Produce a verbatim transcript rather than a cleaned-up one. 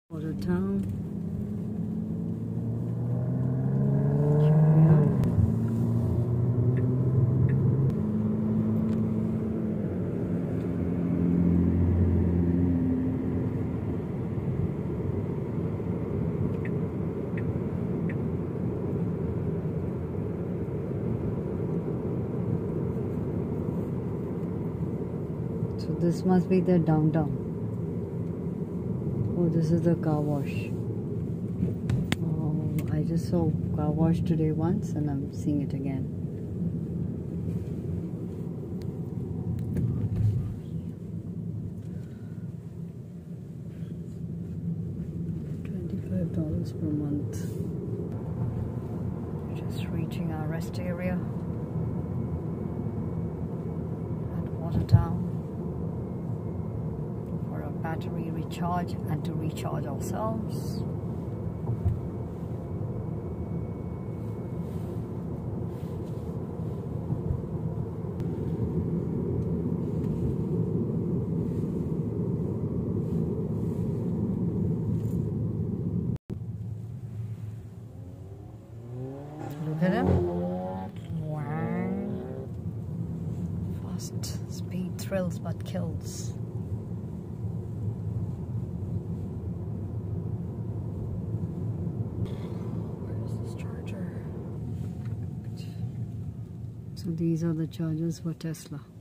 Watertown. So this must be the downtown. Oh, this is the car wash. Oh, I just saw car wash today once and I'm seeing it again. twenty-five dollars per month. Just reaching our rest area at Watertown. Battery recharge and to recharge ourselves. Look at him. Wow. Fast speed thrills but kills. So these are the chargers for Tesla.